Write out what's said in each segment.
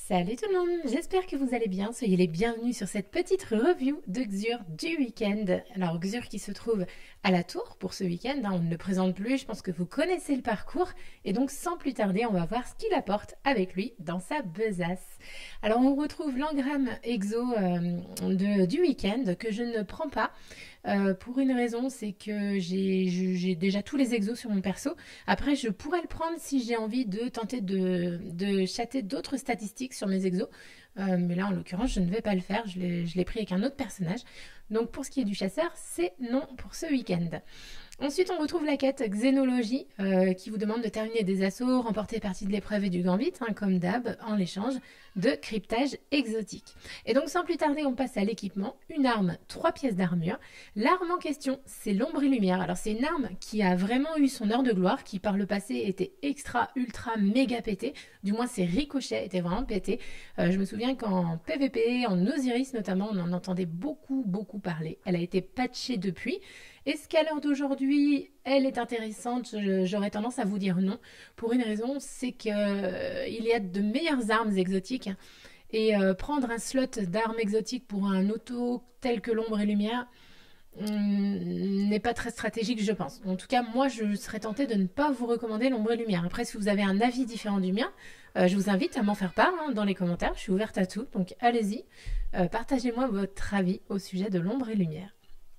Salut tout le monde, j'espère que vous allez bien, soyez les bienvenus sur cette petite review de Xur du week-end. Alors Xur qui se trouve à la Tour pour ce week-end, on ne le présente plus, je pense que vous connaissez le parcours et donc sans plus tarder on va voir ce qu'il apporte avec lui dans sa besace. Alors on retrouve l'engramme exo du week-end que je ne prends pas. Pour une raison, c'est que j'ai déjà tous les exos sur mon perso. Après, je pourrais le prendre si j'ai envie de tenter de chatter d'autres statistiques sur mes exos. Mais là, en l'occurrence, je ne vais pas le faire. Je l'ai pris avec un autre personnage. Donc, pour ce qui est du chasseur, c'est non pour ce week-end. Ensuite, on retrouve la quête Xénologie qui vous demande de terminer des assauts, remporter partie de l'épreuve et du gambit, comme d'hab, en l'échange de cryptage exotique. Et donc, sans plus tarder, on passe à l'équipement. Une arme, 3 pièces d'armure. L'arme en question, c'est l'ombre et lumière. Alors, c'est une arme qui a vraiment eu son heure de gloire, qui par le passé était extra, ultra, méga pétée. Du moins, ses ricochets étaient vraiment pétés. Je me souviens qu'en PvP, en Osiris notamment, on en entendait beaucoup parler. Elle a été patchée depuis. Est-ce qu'à l'heure d'aujourd'hui, elle est intéressante? J'aurais tendance à vous dire non. Pour une raison, c'est qu'il y a de meilleures armes exotiques. Et prendre un slot d'armes exotiques pour un auto tel que l'ombre et lumière n'est pas très stratégique, je pense. En tout cas, moi, je serais tentée de ne pas vous recommander l'ombre et lumière. Après, si vous avez un avis différent du mien, je vous invite à m'en faire part dans les commentaires. Je suis ouverte à tout, donc allez-y. Partagez-moi votre avis au sujet de l'ombre et lumière.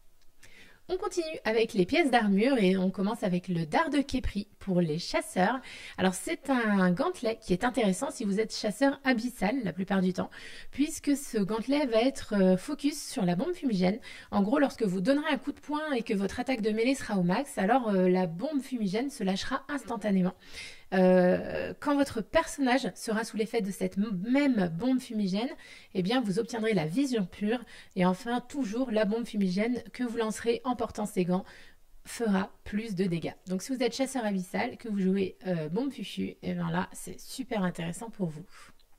On continue avec les pièces d'armure et on commence avec le dard de Khépri pour les chasseurs. Alors c'est un gantelet qui est intéressant si vous êtes chasseur abyssal la plupart du temps, puisque ce gantelet va être focus sur la bombe fumigène. En gros, lorsque vous donnerez un coup de poing et que votre attaque de mêlée sera au max, alors la bombe fumigène se lâchera instantanément. Quand votre personnage sera sous l'effet de cette même bombe fumigène, eh bien vous obtiendrez la vision pure et enfin toujours la bombe fumigène que vous lancerez en portant ses gants fera plus de dégâts. Donc si vous êtes chasseur abyssal, que vous jouez bombe fufu, et bien là c'est super intéressant pour vous.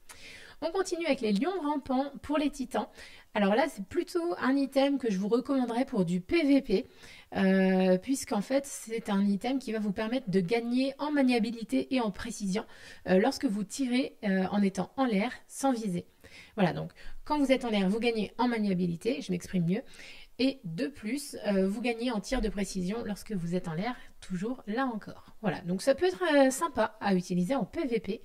On continue avec les lions rampants pour les titans. Alors là, c'est plutôt un item que je vous recommanderais pour du PVP, puisqu'en fait, c'est un item qui va vous permettre de gagner en maniabilité et en précision lorsque vous tirez en étant en l'air sans viser. Voilà, donc quand vous êtes en l'air, vous gagnez en maniabilité, je m'exprime mieux, et de plus, vous gagnez en tir de précision lorsque vous êtes en l'air, toujours là encore. Voilà, donc ça peut être sympa à utiliser en PVP.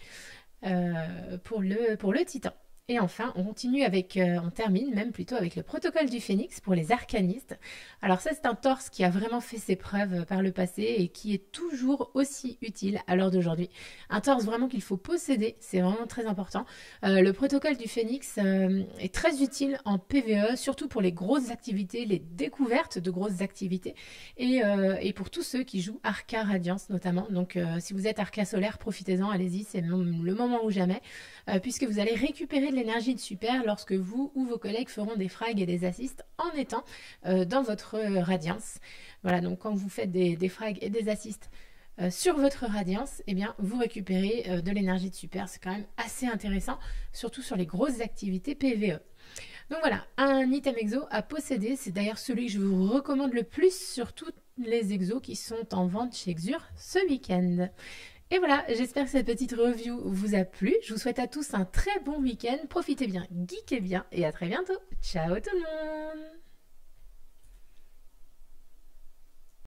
Pour le titan. Et enfin, on continue avec, on termine même plutôt avec le protocole du phénix pour les arcanistes. Alors ça, c'est un torse qui a vraiment fait ses preuves par le passé et qui est toujours aussi utile à l'heure d'aujourd'hui. Un torse vraiment qu'il faut posséder, c'est vraiment très important. Le protocole du phénix est très utile en PvE, surtout pour les grosses activités, les découvertes de grosses activités et pour tous ceux qui jouent Arca Radiance notamment. Donc si vous êtes Arca Solaire, profitez-en, allez-y, c'est le moment ou jamais, puisque vous allez récupérer de l'énergie de super lorsque vous ou vos collègues feront des frags et des assists en étant dans votre radiance. Voilà, donc quand vous faites des frags et des assists sur votre radiance, eh bien vous récupérez de l'énergie de super. C'est quand même assez intéressant, surtout sur les grosses activités PvE. Donc voilà, un item exo à posséder, c'est d'ailleurs celui que je vous recommande le plus sur toutes les exos qui sont en vente chez Xur ce week-end. Et voilà, j'espère que cette petite review vous a plu. Je vous souhaite à tous un très bon week-end. Profitez bien, geekez bien et à très bientôt. Ciao tout le monde!